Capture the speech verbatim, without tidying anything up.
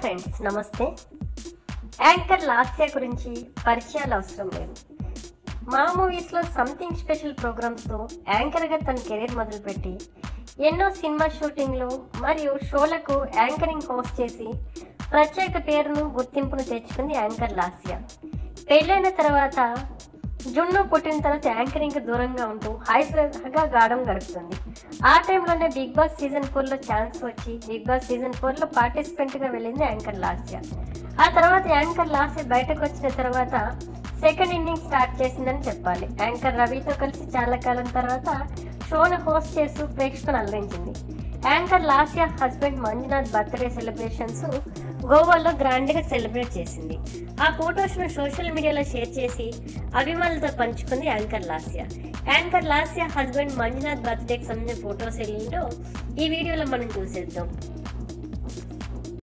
Friends నమస్తే. Anchor Lasya గురించి పరిచయాలు అవసరం లేదు. మా మూవీస్లో సంథింగ్ స్పెషల్ ప్రోగ్రామ్స్తో యాంకర్గా తన కెరీర్ మొదలుపెట్టి ఎన్నో సినిమా షూటింగ్లు మరియు షోలకు యాంకరింగ్ హోస్ట్ చేసి ప్రత్యేక పేరును గుర్తింపును తెచ్చుకుంది యాంకర్ లాస్య. పెళ్ళైన తర్వాత జున్ను పుట్టిన తర్వాత యాంకరింగ్ దూరంగా ఉంటూ హైస్గా గాఢం గడుపుతుంది. ఆ టైంలోనే బిగ్ బాస్ సీజన్ ఫోర్లో ఛాన్స్ వచ్చి బిగ్ బాస్ సీజన్ ఫోర్లో పార్టిసిపెంట్గా వెళ్ళింది యాంకర్ లాస్య. ఆ తర్వాత యాంకర్ లాస్య బయటకు వచ్చిన తర్వాత సెకండ్ ఇన్నింగ్ స్టార్ట్ చేసిందని చెప్పాలి. యాంకర్ రవితో కలిసి చాలా కాలం తర్వాత షోను హోస్ట్ చేస్తూ ప్రేక్షకులను అలరించింది. Anchor Lasya husband Manjunath birthday celebrations గోవాలో గ్రాండ్గా సెలబ్రేట్ చేసింది. ఆ ఫొటోస్ను సోషల్ మీడియాలో షేర్ చేసి అభిమానులతో పంచుకుంది anchor Lasya. Anchor Lasya husband Manjunath బర్త్డేకి సంబంధించిన ఫొటోస్ ఏంటో ఈ వీడియోలో మనం చూసేద్దాం.